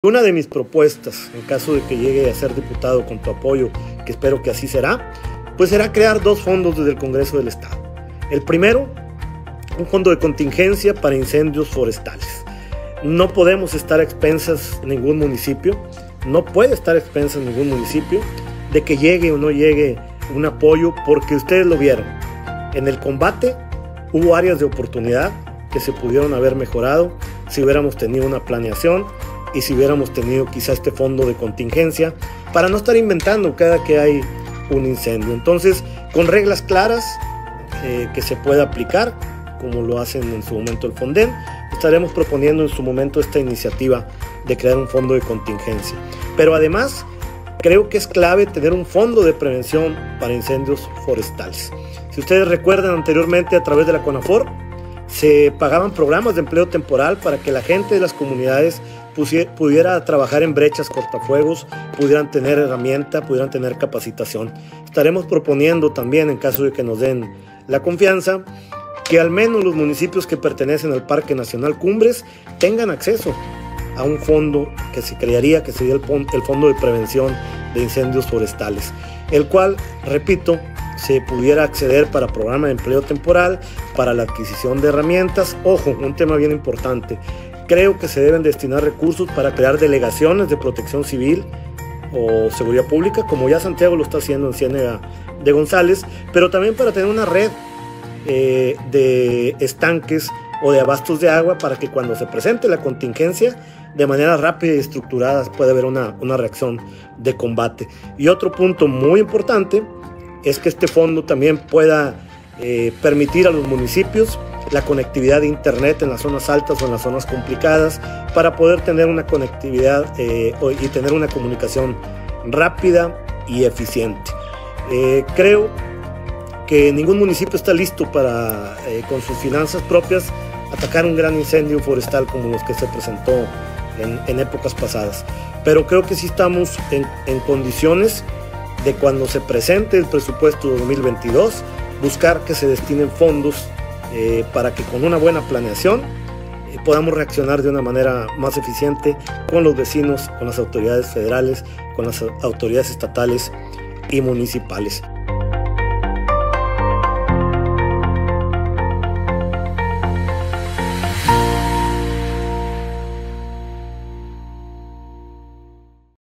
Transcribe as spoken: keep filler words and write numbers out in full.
Una de mis propuestas, en caso de que llegue a ser diputado con tu apoyo, que espero que así será, pues será crear dos fondos desde el Congreso del Estado. El primero, un fondo de contingencia para incendios forestales. No podemos estar a expensas ningún municipio, no puede estar a expensas ningún municipio de que llegue o no llegue un apoyo, porque ustedes lo vieron. En el combate hubo áreas de oportunidad que se pudieron haber mejorado si hubiéramos tenido una planeación y si hubiéramos tenido quizá este fondo de contingencia para no estar inventando cada que hay un incendio. Entonces, con reglas claras eh, que se pueda aplicar, como lo hacen en su momento el Fonden, estaremos proponiendo en su momento esta iniciativa de crear un fondo de contingencia. Pero además, creo que es clave tener un fondo de prevención para incendios forestales. Si ustedes recuerdan, anteriormente a través de la CONAFOR se pagaban programas de empleo temporal para que la gente de las comunidades pudiera trabajar en brechas cortafuegos, pudieran tener herramienta, pudieran tener capacitación. Estaremos proponiendo también, en caso de que nos den la confianza, que al menos los municipios que pertenecen al Parque Nacional Cumbres tengan acceso a un fondo que se crearía, que sería el, el Fondo de Prevención de Incendios Forestales, el cual, repito, se pudiera acceder para programa de empleo temporal, para la adquisición de herramientas. Ojo, un tema bien importante. Creo que se deben destinar recursos para crear delegaciones de protección civil o seguridad pública, como ya Santiago lo está haciendo en Ciénega de González, pero también para tener una red eh, de estanques o de abastos de agua para que cuando se presente la contingencia, de manera rápida y estructurada pueda haber una, una reacción de combate. Y otro punto muy importante es que este fondo también pueda eh, permitir a los municipios la conectividad de internet en las zonas altas o en las zonas complicadas para poder tener una conectividad eh, y tener una comunicación rápida y eficiente. Eh, creo que ningún municipio está listo para, eh, con sus finanzas propias, atacar un gran incendio forestal como los que se presentó en, en épocas pasadas. Pero creo que sí estamos en, en condiciones de, cuando se presente el presupuesto de dos mil veintidós, buscar que se destinen fondos eh, para que con una buena planeación eh, podamos reaccionar de una manera más eficiente con los vecinos, con las autoridades federales, con las autoridades estatales y municipales.